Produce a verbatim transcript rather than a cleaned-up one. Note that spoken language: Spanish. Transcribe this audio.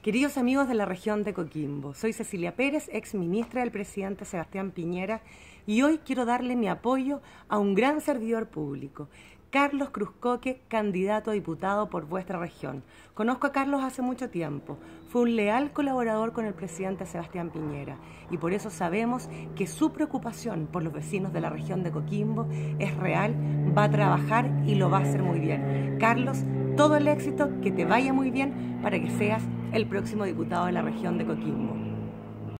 Queridos amigos de la región de Coquimbo, soy Cecilia Pérez, ex ministra del presidente Sebastián Piñera, y hoy quiero darle mi apoyo a un gran servidor público, Carlos Cruzcoque, candidato a diputado por vuestra región. Conozco a Carlos hace mucho tiempo, fue un leal colaborador con el presidente Sebastián Piñera y por eso sabemos que su preocupación por los vecinos de la región de Coquimbo es real, va a trabajar y lo va a hacer muy bien. Carlos, todo el éxito, que te vaya muy bien para que seas el próximo diputado de la región de Coquimbo.